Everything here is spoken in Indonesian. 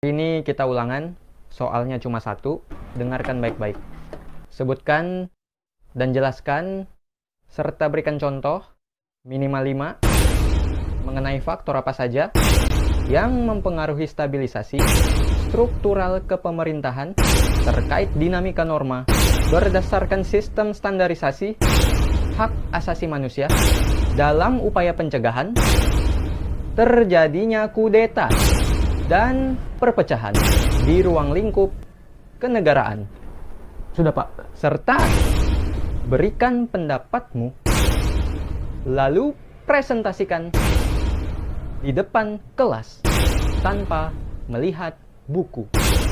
Ini kita ulangan, soalnya cuma satu, dengarkan baik-baik. Sebutkan dan jelaskan, serta berikan contoh, minimal 5, mengenai faktor apa saja yang mempengaruhi stabilisasi struktural kepemerintahan terkait dinamika norma berdasarkan sistem standarisasi hak asasi manusia dalam upaya pencegahan terjadinya kudeta dan perpecahan di ruang lingkup kenegaraan. Sudah, Pak. Serta berikan pendapatmu, lalu presentasikan di depan kelas tanpa melihat buku.